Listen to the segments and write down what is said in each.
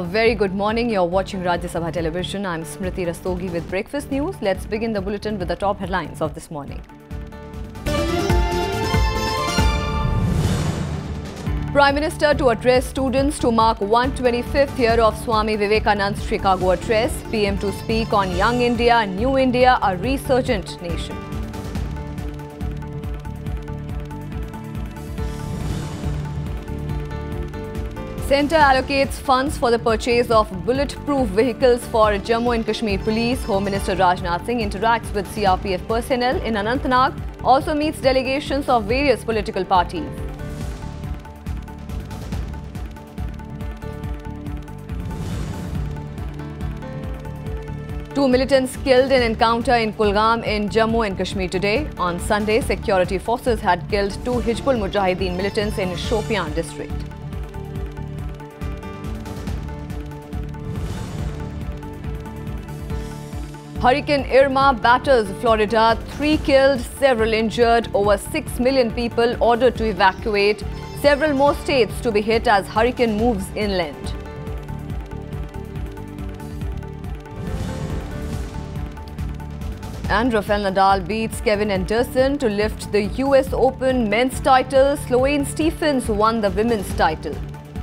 A very good morning. You're watching Rajya Sabha television. I'm Smriti Rastogi with breakfast news. Let's begin the bulletin with the top headlines of this morning. Prime Minister to address students to mark 125th year of Swami Vivekananda's Chicago address. PM to speak on Young India, New India, a resurgent nation. Centre allocates funds for the purchase of bulletproof vehicles for Jammu and Kashmir Police. Home Minister Rajnath Singh interacts with CRPF personnel in Anantnag, also meets delegations of various political parties. Two militants killed in encounter in Kulgam in Jammu and Kashmir today. On Sunday, security forces had killed two Hizbul Mujahideen militants in Shopian district. Hurricane Irma batters Florida, 3 killed, several injured, over 6 million people ordered to evacuate, several more states to be hit as hurricane moves inland. And Rafael Nadal beats Kevin Anderson to lift the US Open men's title. Sloane Stephens won the women's title.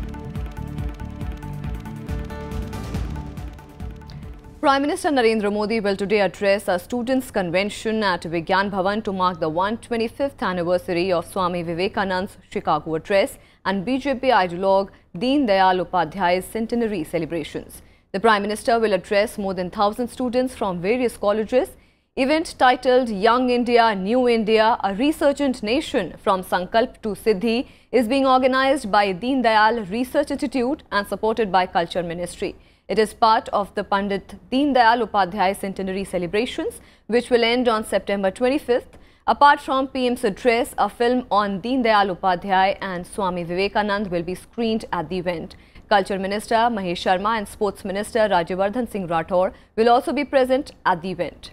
Prime Minister Narendra Modi will today address a students' convention at Vigyan Bhavan to mark the 125th anniversary of Swami Vivekananda's Chicago address and BJP ideologue Deen Dayal Upadhyay's centenary celebrations. The Prime Minister will address more than 1,000 students from various colleges. Event titled Young India, New India, a resurgent nation from Sankalp to Siddhi is being organized by Deen Dayal Research Institute and supported by Culture Ministry. It is part of the Pandit Deen Dayal Upadhyay centenary celebrations, which will end on September 25th. Apart from PM's address, a film on Deen Dayal Upadhyay and Swami Vivekananda will be screened at the event. Culture Minister Mahesh Sharma and Sports Minister Rajya Singh Rathore will also be present at the event.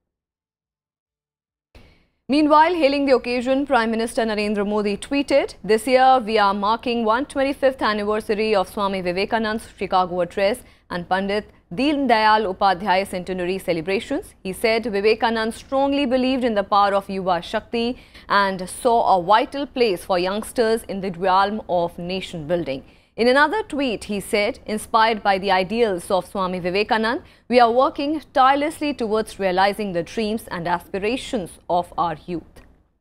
Meanwhile, hailing the occasion, Prime Minister Narendra Modi tweeted, "This year we are marking 125th anniversary of Swami Vivekananda's Chicago address and Pandit Deen Dayal Upadhyay centenary celebrations." He said Vivekananda strongly believed in the power of Yuva Shakti and saw a vital place for youngsters in the realm of nation building. In another tweet, he said, "Inspired by the ideals of Swami Vivekananda, we are working tirelessly towards realizing the dreams and aspirations of our youth."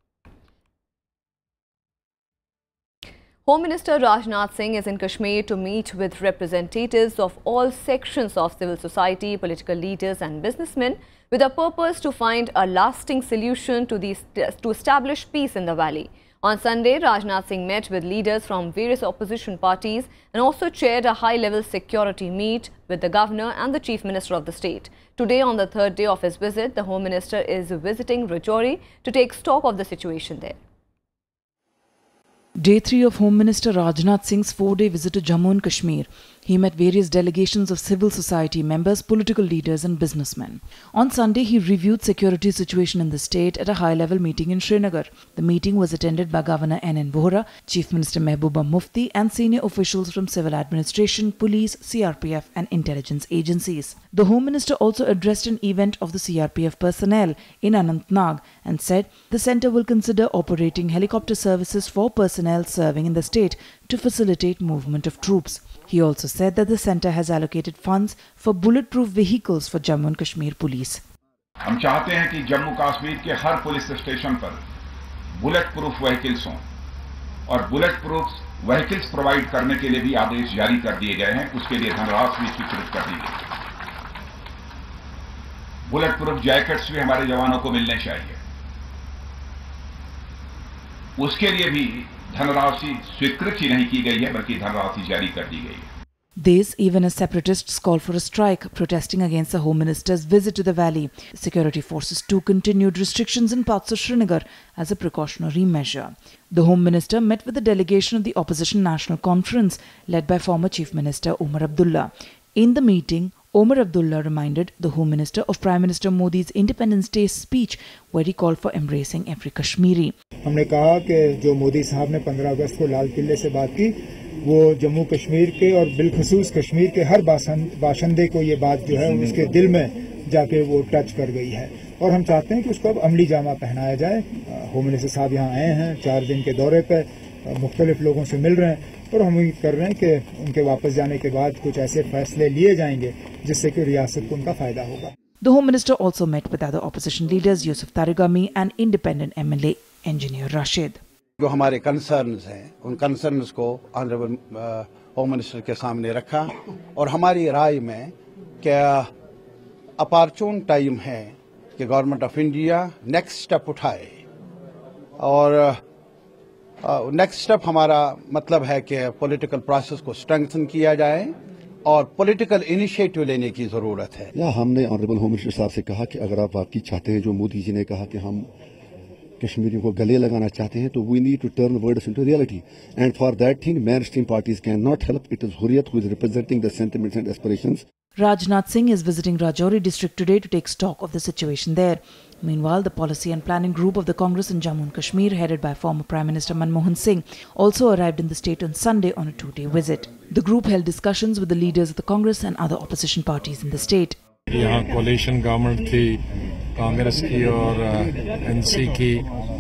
Home Minister Rajnath Singh is in Kashmir to meet with representatives of all sections of civil society, political leaders and businessmen with a purpose to find a lasting solution to establish peace in the valley. On Sunday, Rajnath Singh met with leaders from various opposition parties and also chaired a high-level security meet with the governor and the chief minister of the state. Today, on the third day of his visit, the Home Minister is visiting Rajouri to take stock of the situation there. Day 3 of Home Minister Rajnath Singh's 4-day visit to Jammu and Kashmir. He met various delegations of civil society members, political leaders and businessmen. On Sunday, he reviewed security situation in the state at a high-level meeting in Srinagar. The meeting was attended by Governor N.N. Vohra, Chief Minister Mehbooba Mufti and senior officials from civil administration, police, CRPF and intelligence agencies. The Home Minister also addressed an event of the CRPF personnel in Anantnag and said the centre will consider operating helicopter services for personnel serving in the state to facilitate movement of troops. He also said that the centre has allocated funds for bulletproof vehicles for Jammu and Kashmir Police. हम चाहते हैं कि जम्मू कश्मीर के हर police station पर bulletproof vehicles हों और bullet proof vehicles provide करने के लिए भी आदेश जारी कर दिए गए हैं। उसके लिए धनराशि भी स्वीकृत कर दी गई है। बुलेट प्रूफ जैकेट्स भी हमारे जवानों को मिलने चाहिए। उसके लिए भी धनराशि स्वीकृत ही नहीं की गई है, बल्कि धनराशि जारी कर दी गई है। This, even as separatists call for a strike, protesting against the Home Minister's visit to the valley. Security forces too continued restrictions in parts of Srinagar as a precautionary measure. The Home Minister met with a delegation of the Opposition National Conference led by former Chief Minister Omar Abdullah. In the meeting, Omar Abdullah reminded the Home Minister of Prime Minister Modi's Independence Day speech where he called for embracing every Kashmiri. हमने कहा कि जो मोदी साहब ने 15 अगस्त को लाल किले से बात की वो जम्मू कश्मीर के और बिलखसूस कश्मीर के हर बाशिंदे को ये बात जो है उसके दिल में जाके वो टच कर गई है और हम चाहते हैं कि उसको अब अमली जामा पहनाया जाए। होम मिनिस्टर साहब यहाँ आए हैं 4 दिन के दौरे पर, मुख्तलिफ लोगों से मिल रहे हैं और हम उम्मीद कर रहे हैं कि उनके वापस जाने के बाद कुछ ऐसे फैसले लिए जाएंगे जिससे कि रियासत को उनका फायदा होगा। The Home Minister also met with other opposition leaders Yusuf Tarigami and independent MLA Engineer Rashid. जो हमारे कंसर्न्स हैं उन कंसर्न्स को ऑनरेबल होम मिनिस्टर के सामने रखा और हमारी राय में क्या अपॉर्चून टाइम है कि government of India next step उठाए और नेक्स्ट स्टेप हमारा मतलब है कि पॉलिटिकल प्रोसेस को स्ट्रेंथन किया जाए और पॉलिटिकल इनिशिएटिव लेने की जरूरत है। या हमने ऑनरेबल होम मिनिस्टर साहब से कहा कि अगर आप वाकई चाहते हैं जो मोदी जी ने कहा कि हम कश्मीरियों को गले लगाना चाहते हैं तो we need to turn words into reality and for that thing mainstream parties can not help. It is Hurriyat who is representing the sentiments and aspirations. Rajnath Singh is visiting Rajouri district today to take stock of the situation there. Meanwhile, the Policy and Planning Group of the Congress in Jammu and Kashmir, headed by former Prime Minister Manmohan Singh, also arrived in the state on Sunday on a 2-day visit. The group held discussions with the leaders of the Congress and other opposition parties in the state. यहाँ कोalition government थी कांग्रेस की और NC की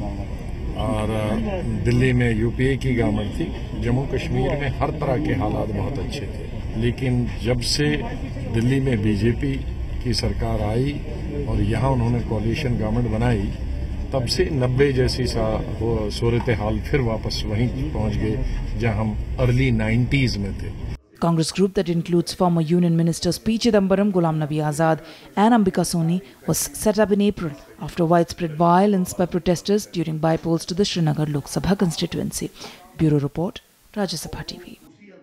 और दिल्ली में UPA की government थी। जम्मू कश्मीर में हर तरह के हालात बहुत अच्छे थे, लेकिन जब से दिल्ली में बीजेपी की सरकार आई और यहाँ उन्होंने कोalition गवर्नमेंट बनाई तब से 90 जैसी सूरत हाल फिर वापस वहीं पहुंच गए जहां हम अर्ली 90s में थे। Congress group that includes former Union Ministers P. Chidambaram, Ghulam Nabi Azad and Ambika Soni was set up in April after widespread violence by protesters during by-polls to the Srinagar Lok Sabha constituency. Bureau Report, Rajya Sabha TV.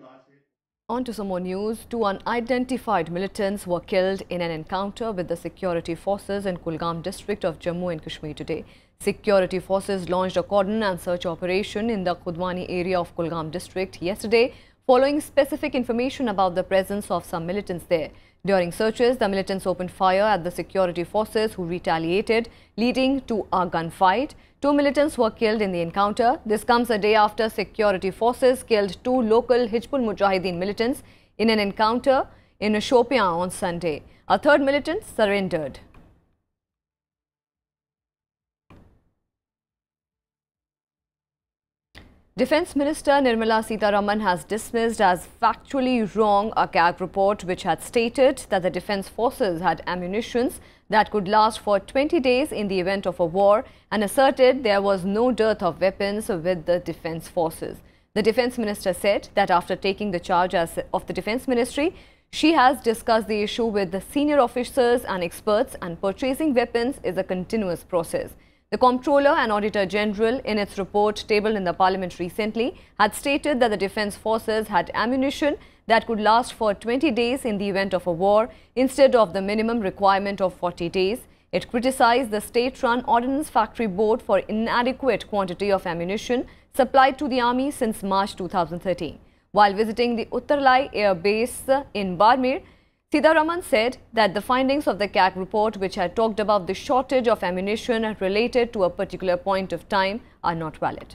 On to some more news. 2 unidentified militants were killed in an encounter with the security forces in Kulgam district of Jammu and Kashmir today. Security forces launched a cordon and search operation in the Khudwani area of Kulgam district yesterday, following specific information about the presence of some militants there. During searches, the militants opened fire at the security forces who retaliated, leading to a gunfight. 2 militants were killed in the encounter. This comes a day after security forces killed 2 local Hizbul Mujahideen militants in an encounter in Shopian on Sunday. A 3rd militant surrendered. Defence Minister Nirmala Sitharaman has dismissed as factually wrong a CAG report which had stated that the Defence Forces had ammunitions that could last for 20 days in the event of a war and asserted there was no dearth of weapons with the Defence Forces. The Defence Minister said that after taking the charge of the Defence Ministry, she has discussed the issue with the senior officers and experts, and purchasing weapons is a continuous process. The Comptroller and Auditor General, in its report tabled in the Parliament recently, had stated that the Defence Forces had ammunition that could last for 20 days in the event of a war instead of the minimum requirement of 40 days. It criticized the state-run Ordnance Factory Board for inadequate quantity of ammunition supplied to the army since March 2013. While visiting the Uttarlai Air Base in Barmer, Sitharaman said that the findings of the CAG report, which had talked about the shortage of ammunition related to a particular point of time, are not valid.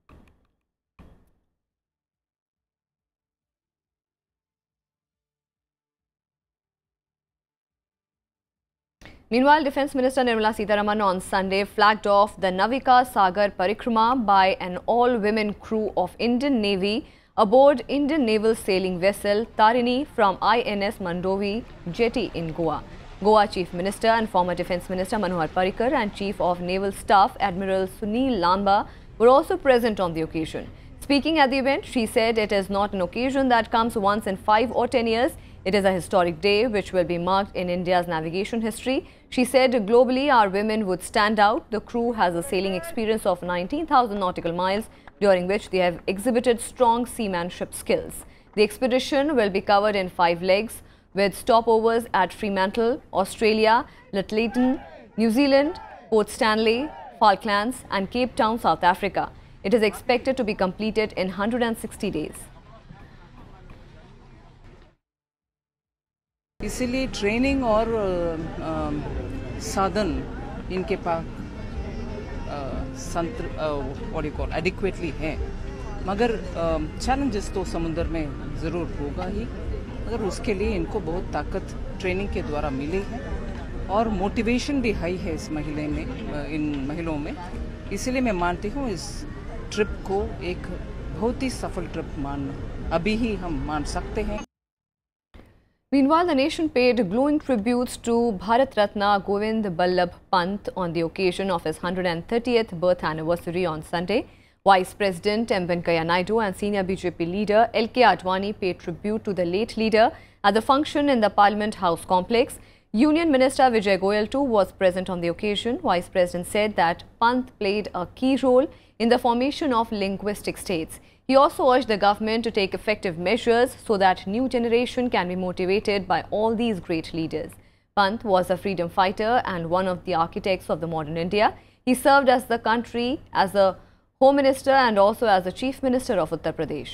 Meanwhile, Defence Minister Nirmala Sitharaman on Sunday flagged off the Navika Sagar Parikrama by an all-women crew of Indian Navy aboard Indian naval sailing vessel Tarini from INS Mandovi jetty in Goa. Goa Chief Minister and former Defence Minister Manohar Parrikar and Chief of Naval Staff Admiral Sunil Lamba were also present on the occasion. Speaking at the event, she said it is not an occasion that comes once in 5 or 10 years. It is a historic day which will be marked in India's navigation history. She said globally our women would stand out. The crew has a sailing experience of 19,000 nautical miles, during which they have exhibited strong seamanship skills. The expedition will be covered in 5 legs with stopovers at Fremantle, Australia, Lyttelton, New Zealand, Port Stanley, Falklands and Cape Town, South Africa. It is expected to be completed in 160 days. इसीलिए training और साधन इनके पास adequately हैं, मगर challenges तो समुद्र में ज़रूर होगा ही, मगर उसके लिए इनको बहुत ताकत ट्रेनिंग के द्वारा मिली है और मोटिवेशन भी हाई है इस महीने में, इन महिलाओं में। इसलिए मैं मानती हूँ इस ट्रिप को एक बहुत ही सफल ट्रिप मानना अभी ही हम मान सकते हैं। Meanwhile, the nation paid glowing tributes to Bharat Ratna Govind Ballabh Pant on the occasion of his 130th birth anniversary on Sunday. Vice President M. Venkaiah Naidu and senior BJP leader L.K. Advani paid tribute to the late leader at the function in the Parliament House complex. Union Minister Vijay Goyal too was present on the occasion. Vice President said that Pant played a key role in the formation of linguistic states. He also urged the government to take effective measures so that new generation can be motivated by all these great leaders. Pant was a freedom fighter and one of the architects of the modern India. He served as the country as a Home Minister and also as the Chief Minister of Uttar Pradesh.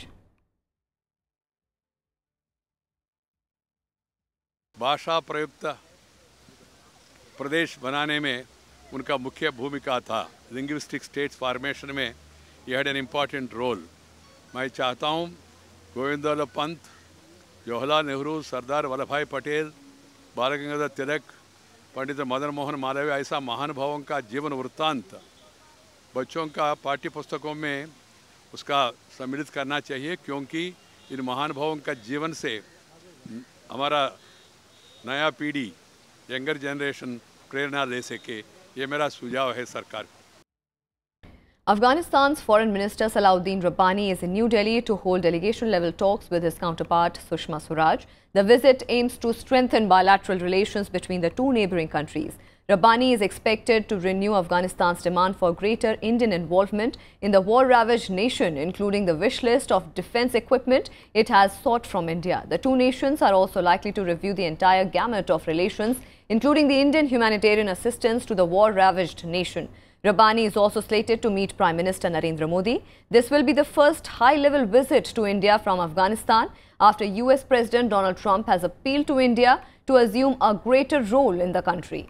भाषा प्रयुक्त प्रदेश बनाने में उनका मुख्य भूमिका था। Linguistic states formation में ये हैड एन इम्पॉर्टेंट रोल। मैं चाहता हूँ गोविंद बल्लभ पंत, जवाहरलाल नेहरू, सरदार वल्लभ भाई पटेल, बाल गंगाधर तिलक, पंडित मदन मोहन मालवीय ऐसा महानुभावों का जीवन वृत्तांत बच्चों का पाठ्य पुस्तकों में उसका सम्मिलित करना चाहिए, क्योंकि इन महानुभावों का जीवन से हमारा नया पीढ़ी, यंगर जनरेशन प्रेरणा ले सके। ये मेरा सुझाव है सरकार को। Afghanistan's Foreign Minister Salahuddin Rabbani is in New Delhi to hold delegation-level talks with his counterpart Sushma Swaraj. The visit aims to strengthen bilateral relations between the two neighbouring countries. Rabbani is expected to renew Afghanistan's demand for greater Indian involvement in the war-ravaged nation, including the wish list of defence equipment it has sought from India. The two nations are also likely to review the entire gamut of relations, including the Indian humanitarian assistance to the war-ravaged nation. Rabbani is also slated to meet Prime Minister Narendra Modi. This will be the first high-level visit to India from Afghanistan after US President Donald Trump has appealed to India to assume a greater role in the country.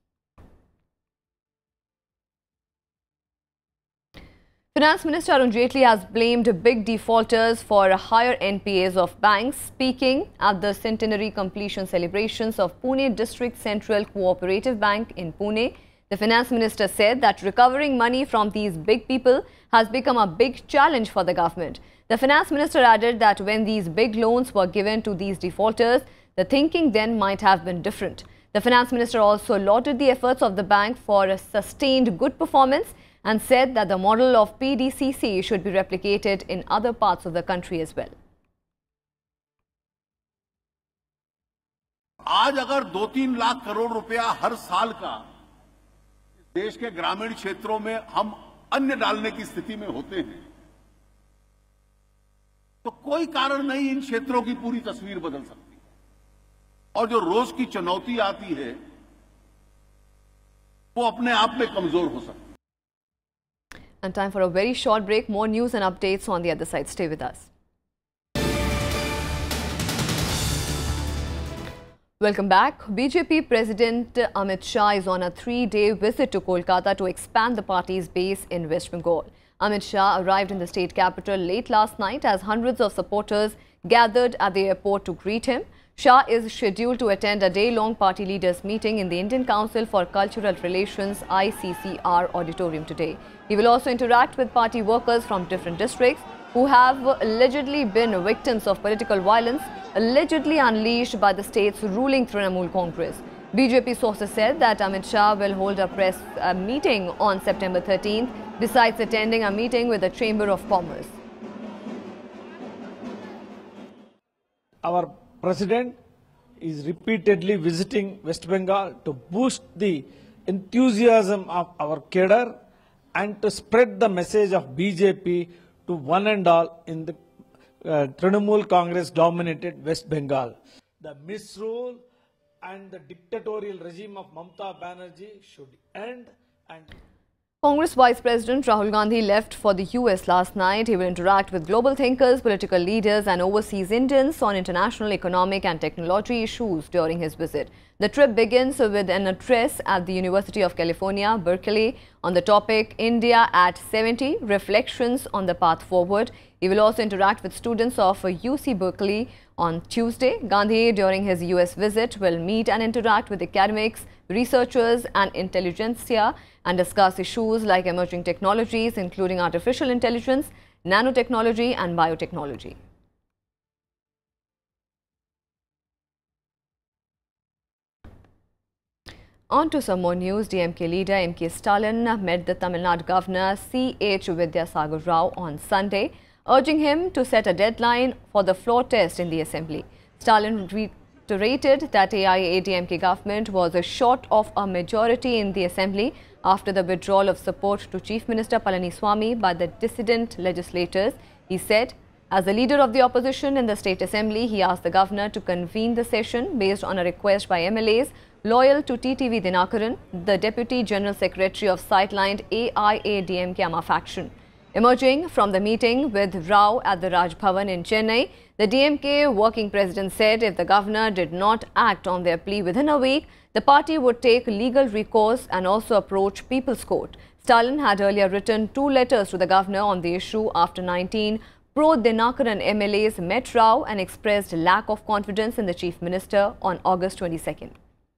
Finance Minister Arun Jaitley has blamed big defaulters for higher NPAs of banks. Speaking at the centenary completion celebrations of Pune District Central Cooperative Bank in Pune, the Finance Minister said that recovering money from these big people has become a big challenge for the government. The Finance Minister added that when these big loans were given to these defaulters, the thinking then might have been different. The Finance Minister also lauded the efforts of the bank for a sustained good performance and said that the model of PDCC should be replicated in other parts of the country as well. आज अगर 2-3 लाख करोड़ रुपया हर साल का देश के ग्रामीण क्षेत्रों में हम अन्य डालने की स्थिति में होते हैं, तो कोई कारण नहीं इन क्षेत्रों की पूरी तस्वीर बदल सकती। और जो रोज की चुनौती आती है वो अपने आप में कमजोर हो सकती है। And time for a very short break. More news and updates on the other side. Stay with us. Welcome back. BJP President Amit Shah is on a 3-day visit to Kolkata to expand the party's base in West Bengal. Amit Shah arrived in the state capital late last night as hundreds of supporters gathered at the airport to greet him. Shah is scheduled to attend a day-long party leaders meeting in the Indian Council for Cultural Relations ICCR auditorium today. He will also interact with party workers from different districts who have allegedly been victims of political violence allegedly unleashed by the state's ruling Trinamool Congress. BJP sources said that Amit Shah will hold a press meeting on September 13th, besides attending a meeting with the Chamber of Commerce. Our President is repeatedly visiting West Bengal to boost the enthusiasm of our cadre and to spread the message of BJP to one and all in the Trinamool Congress dominated West Bengal. The misrule and the dictatorial regime of Mamata Banerjee should end. And Congress Vice President Rahul Gandhi left for the US last night. He will interact with global thinkers, political leaders and overseas Indians on international economic and technology issues during his visit. The trip begins with an address at the University of California, Berkeley, on the topic India at 70, Reflections on the Path Forward. He will also interact with students of UC Berkeley on Tuesday. Gandhi, during his US visit, will meet and interact with academics, researchers and intelligentsia and discuss issues like emerging technologies, including artificial intelligence, nanotechnology and biotechnology. On to some more news. DMK leader M.K. Stalin met the Tamil Nadu governor C.H. Vidyasagar Rao on Sunday, urging him to set a deadline for the floor test in the assembly. Stalin reiterated that AIADMK government was short of a majority in the assembly after the withdrawal of support to Chief Minister Palaniswamy by the dissident legislators. He said, as the leader of the opposition in the state assembly, he asked the governor to convene the session based on a request by MLAs loyal to TTV Dinakaran, the Deputy General Secretary of sidelined AIADMK Amma faction. Emerging from the meeting with Rao at the Raj Bhavan in Chennai, the DMK working president said if the governor did not act on their plea within a week, the party would take legal recourse and also approach People's Court. Stalin had earlier written 2 letters to the governor on the issue after 19 pro-Dinakaran MLAs met Rao and expressed lack of confidence in the Chief Minister on August 22nd.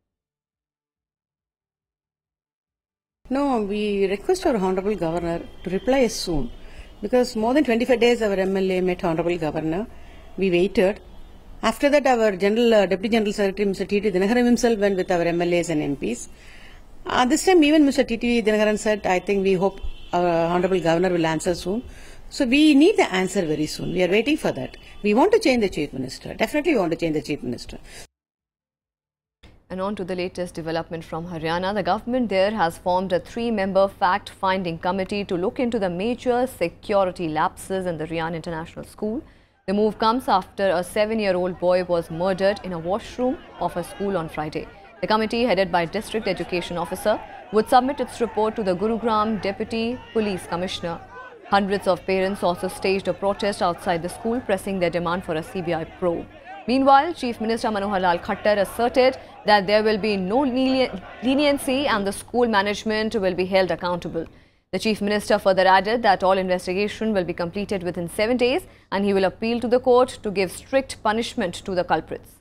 No, we request our Honorable Governor to reply us soon, because more than 25 days our MLA met Honorable Governor. We waited. After that, our Deputy General Secretary, Mr. T.T. Dinakaran himself went with our MLAs and MPs. This time, even Mr. T.T. Dinakaran said, I think we hope our Honorable Governor will answer soon. So we need the answer very soon. We are waiting for that. We want to change the Chief Minister. Definitely we want to change the Chief Minister. And on to the latest development from Haryana. The government there has formed a 3-member fact-finding committee to look into the major security lapses in the Ryan International School. The move comes after a 7-year-old boy was murdered in a washroom of a school on Friday. The committee, headed by District Education Officer, would submit its report to the Gurugram Deputy Police Commissioner. Hundreds of parents also staged a protest outside the school, pressing their demand for a CBI probe. Meanwhile, Chief Minister Manohar Lal Khattar asserted that there will be no leniency and the school management will be held accountable. The Chief Minister further added that all investigation will be completed within 7 days and he will appeal to the court to give strict punishment to the culprits.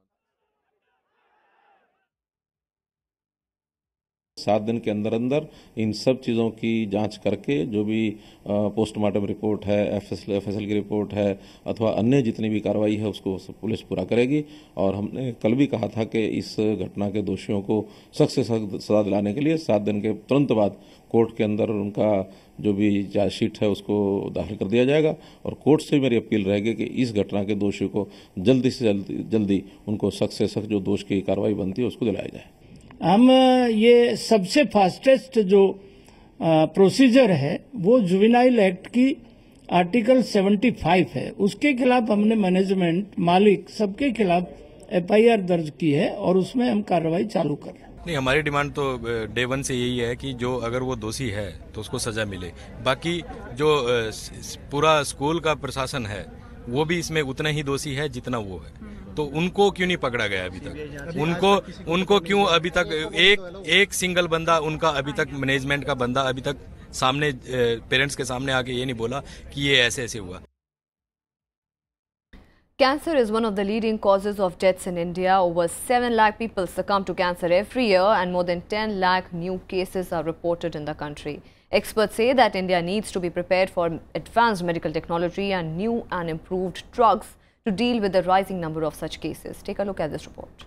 7 दिन के अंदर अंदर इन सब चीज़ों की जांच करके जो भी पोस्टमार्टम रिपोर्ट है, एफएसएल की रिपोर्ट है अथवा अन्य जितनी भी कार्रवाई है उसको पुलिस पूरा करेगी। और हमने कल भी कहा था कि इस घटना के दोषियों को सख्त से सख्त सजा दिलाने के लिए 7 दिन के तुरंत बाद कोर्ट के अंदर उनका जो भी चार्जशीट है उसको दाखिल कर दिया जाएगा। और कोर्ट से मेरी अपील रहेगी कि इस घटना के दोषियों को जल्दी से जल्दी उनको सख्त से सख्त जो दोष की कार्रवाई बनती है उसको दिलाया जाए। हम ये सबसे फास्टेस्ट जो प्रोसीजर है वो जुवेनाइल एक्ट की आर्टिकल 75 है, उसके खिलाफ हमने मैनेजमेंट, मालिक सबके खिलाफ एफआईआर दर्ज की है और उसमें हम कार्रवाई चालू कर रहे हैं। नहीं, हमारी डिमांड तो डे 1 से यही है कि जो अगर वो दोषी है तो उसको सजा मिले। बाकी जो पूरा स्कूल का प्रशासन है वो भी इसमें उतना ही दोषी है जितना वो है, तो उनको क्यों नहीं पकड़ा गया अभी तक? उनको क्यों अभी तक एक सिंगल बंदा उनका अभी तक मैनेजमेंट का बंदा अभी तक सामने पेरेंट्स के सामने आके ये नहीं बोला कि ये ऐसे ऐसे हुआ। Cancer is one of the leading causes of deaths in India. Over 7 lakh people succumb to cancer every year and more than 10 lakh new cases are reported in the country. Experts say that India needs to be prepared for advanced medical technology and new and improved drugs to deal with the rising number of such cases. Take a look at this report.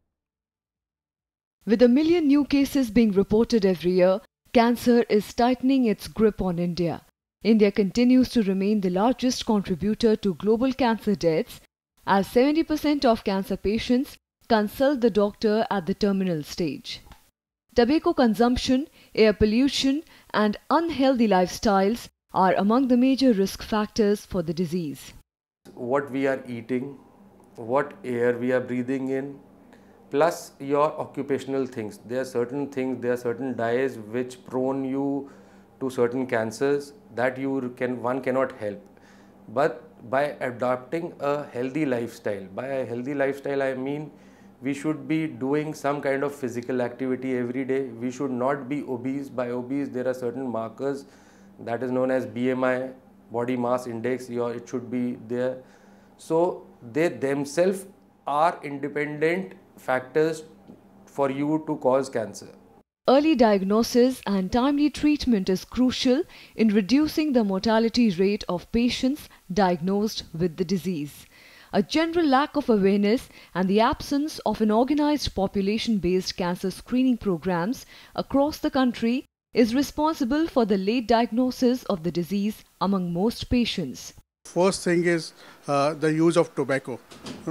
With 1 million new cases being reported every year, cancer is tightening its grip on India. India continues to remain the largest contributor to global cancer deaths, as 70% of cancer patients consult the doctor at the terminal stage. Tobacco consumption, air pollution and unhealthy lifestyles are among the major risk factors for the disease. What we are eating, what air we are breathing in, plus your occupational things. There are certain things, there are certain diets which prone you to certain cancers that one cannot help. But by adopting a healthy lifestyle, by a healthy lifestyle I mean We should be doing some kind of physical activity every day. We should not be obese. By obese, there are certain markers that is known as BMI, body mass index, it should be there. So they themselves are independent factors for you to cause cancer. Early diagnosis and timely treatment is crucial in reducing the mortality rate of patients diagnosed with the disease. A general lack of awareness and the absence of an organized population-based cancer screening programs across the country is responsible for the late diagnosis of the disease among most patients. First thing is the use of tobacco.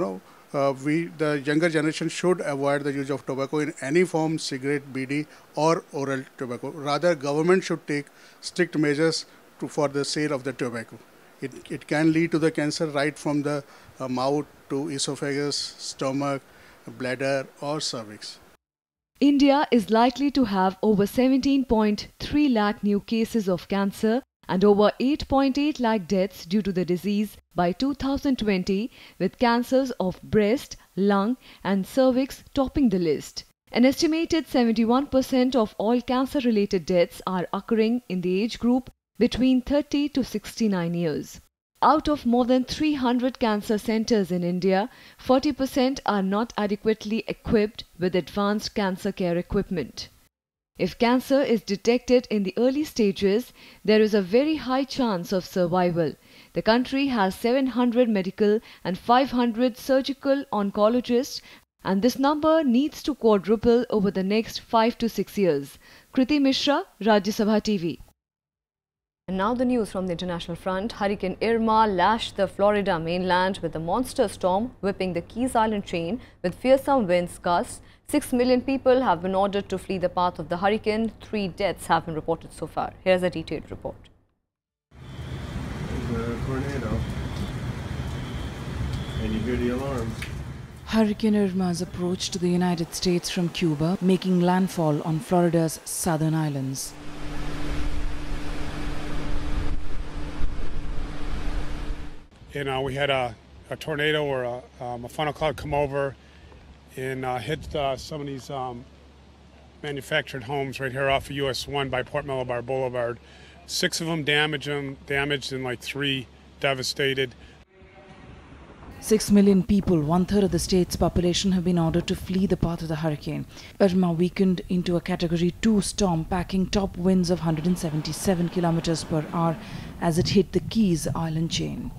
The younger generation should avoid the use of tobacco in any form, cigarette, BD or oral tobacco. Rather, government should take strict measures for the sale of the tobacco. It can lead to the cancer right from the mouth to esophagus, stomach, bladder or cervix. India is likely to have over 17.3 lakh new cases of cancer and over 8.8 lakh deaths due to the disease by 2020, with cancers of breast, lung and cervix topping the list. An estimated 71% of all cancer-related deaths are occurring in the age group between 30 to 69 years. Out of more than 300 cancer centers in India, 40% are not adequately equipped with advanced cancer care equipment. If cancer is detected in the early stages, there is a very high chance of survival. The country has 700 medical and 500 surgical oncologists, and this number needs to quadruple over the next 5 to 6 years. Kriti Mishra, Rajya Sabha TV. And now the news from the international front. Hurricane Irma lashed the Florida mainland with a monster storm whipping the Keys Island chain with fearsome winds gusts. 6 million people have been ordered to flee the path of the hurricane. 3 deaths have been reported so far. Here's a detailed report. There's a tornado. And you hear the alarms. Hurricane Irma's approach to the United States from Cuba, making landfall on Florida's southern islands. We had a tornado or a funnel cloud come over and hit some of these manufactured homes right here off of US 1 by Port Malabar Boulevard. 6 of them damaged and like 3 devastated. 6 million people, 1/3 of the state's population, have been ordered to flee the path of the hurricane. Irma weakened into a Category 2 storm, packing top winds of 177 kilometers per hour as it hit the Keys Island chain.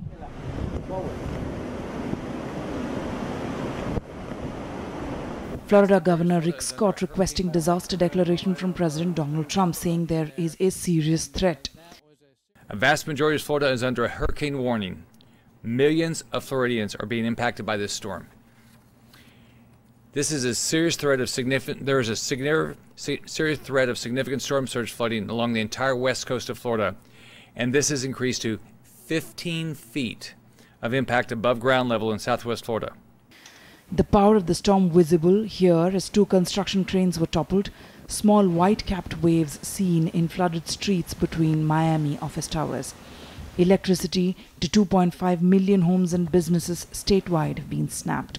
Florida Governor Rick Scott requesting disaster declaration from President Donald Trump, saying there is a serious threat. A vast majority of Florida is under a hurricane warning. Millions of Floridians are being impacted by this storm. This is a serious threat of serious threat of significant storm surge flooding along the entire west coast of Florida, and this has increased to 15 feet of impact above ground level in southwest Florida. The power of the storm visible here as 2 construction cranes were toppled, small white-capped waves seen in flooded streets between Miami office towers. Electricity to 2.5 million homes and businesses statewide have been snapped.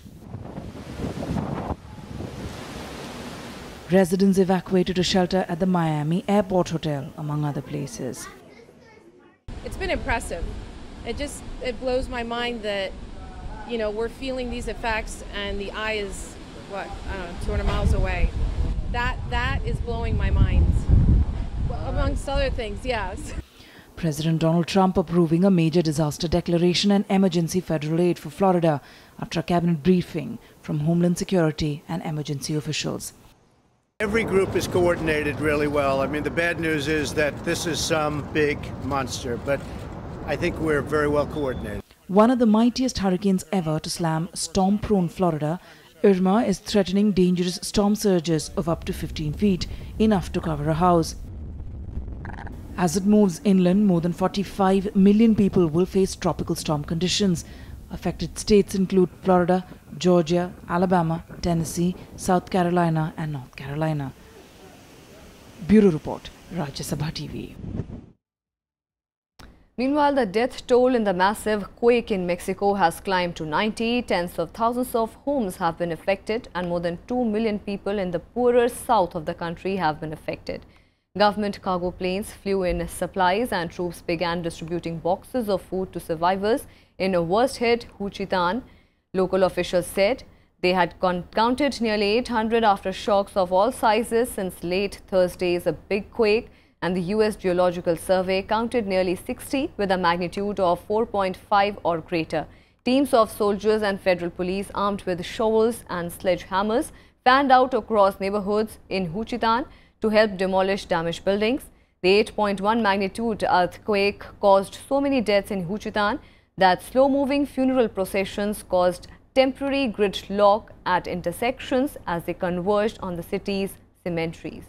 Residents evacuated to shelter at the Miami Airport Hotel, among other places. It's been impressive. It blows my mind that, we're feeling these effects and the eye is, 200 miles away. That is blowing my mind. Amongst other things, yes. President Donald Trump approving a major disaster declaration and emergency federal aid for Florida after a cabinet briefing from Homeland Security and emergency officials. Every group is coordinated really well. I mean, the bad news is that this is some big monster, but I think we're very well coordinated. One of the mightiest hurricanes ever to slam storm-prone Florida, Irma is threatening dangerous storm surges of up to 15 feet, enough to cover a house. As it moves inland, more than 45 million people will face tropical storm conditions. Affected states include Florida, Georgia, Alabama, Tennessee, South Carolina and North Carolina. Bureau Report, Rajya Sabha TV. Meanwhile, the death toll in the massive quake in Mexico has climbed to 90. Tens of thousands of homes have been affected and more than 2 million people in the poorer south of the country have been affected. Government cargo planes flew in supplies and troops began distributing boxes of food to survivors in a worst-hit Juchitán. Local officials said they had counted nearly 800 aftershocks of all sizes since late Thursday's big quake, and the U.S. Geological Survey counted nearly 60 with a magnitude of 4.5 or greater. Teams of soldiers and federal police armed with shovels and sledgehammers fanned out across neighborhoods in Juchitán to help demolish damaged buildings. The 8.1 magnitude earthquake caused so many deaths in Juchitán that slow-moving funeral processions caused temporary gridlock at intersections as they converged on the city's cemeteries.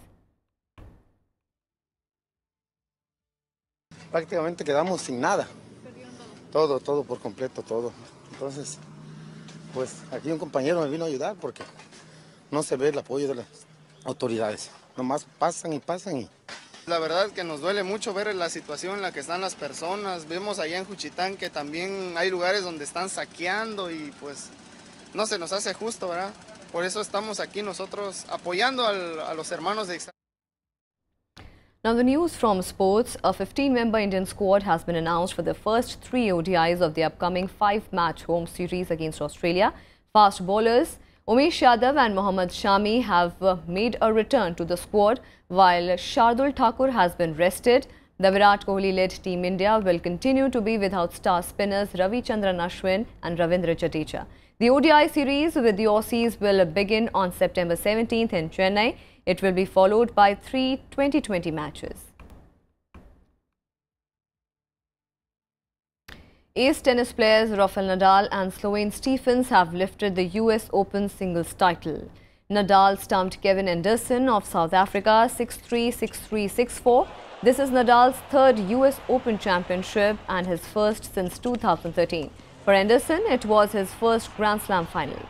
Prácticamente quedamos sin nada, todo por completo, todo. Entonces, pues aquí un compañero me vino a ayudar porque no se ve el apoyo de las autoridades, nomás pasan y pasan y... La verdad es que nos duele mucho ver la situación en la que están las personas. Vemos allá en Juchitán que también hay lugares donde están saqueando y pues no se nos hace justo, ¿verdad? Por eso estamos aquí nosotros apoyando a los hermanos de Ixtapa. Now the news from sports. A 15-member Indian squad has been announced for the first 3 ODIs of the upcoming 5-match home series against Australia. Fast bowlers Umesh Yadav and Mohammad Shami have made a return to the squad, while Shardul Thakur has been rested. The Virat Kohli-led Team India will continue to be without star spinners Ravichandran Ashwin and Ravindra Jadeja. The ODI series with the Aussies will begin on September 17th in Chennai. It will be followed by 3 T20 matches. Ace tennis players Rafael Nadal and Sloane Stephens have lifted the US Open singles title. Nadal stumped Kevin Anderson of South Africa 6-3, 6-3, 6-4. This is Nadal's 3rd US Open championship and his first since 2013. For Anderson, it was his first Grand Slam final.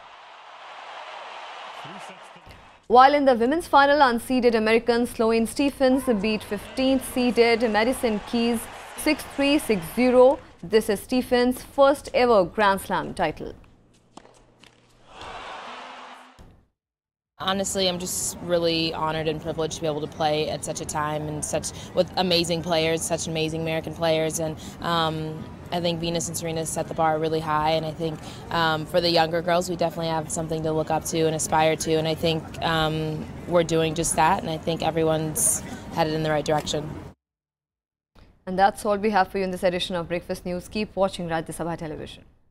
While in the women's final, unseeded American Sloane Stephens beat 15th seeded Madison Keys 6-3, 6-0. This is Stephens' first ever Grand Slam title. Honestly, I'm just really honored and privileged to be able to play at such a time and with amazing players, such amazing American players, and I think Venus and Serena set the bar really high, and I think for the younger girls, we definitely have something to look up to and aspire to, and I think we're doing just that, and I think everyone's headed in the right direction. And that's all we have for you in this edition of Breakfast News. Keep watching Rajya Sabha television.